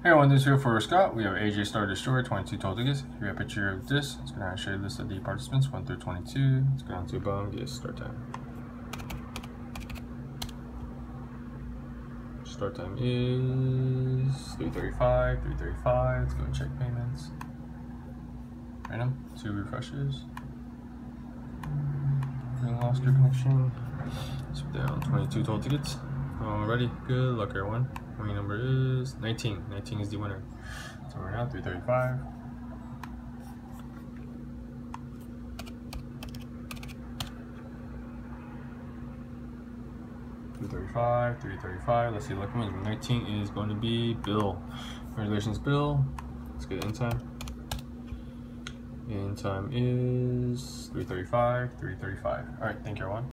Hey everyone, this is here for Scott. We have AJ Star Destroyer, 22 total tickets. Here we have a picture of this. Let's go down and show you the list of the participants, 1 through 22. Let's go down to bottom, get start time. Start time is 3:35, 3:35. Let's go check payments. Random, 2 refreshes. Lost your connection. So down 22 total tickets. Alrighty, good luck everyone. Winning number is 19. 19 is the winner. So we're now 3:35. Let's see, lucky winner. 19 is going to be Bill. Congratulations, Bill. Let's get in time. In time is 3:35. All right, thank you everyone.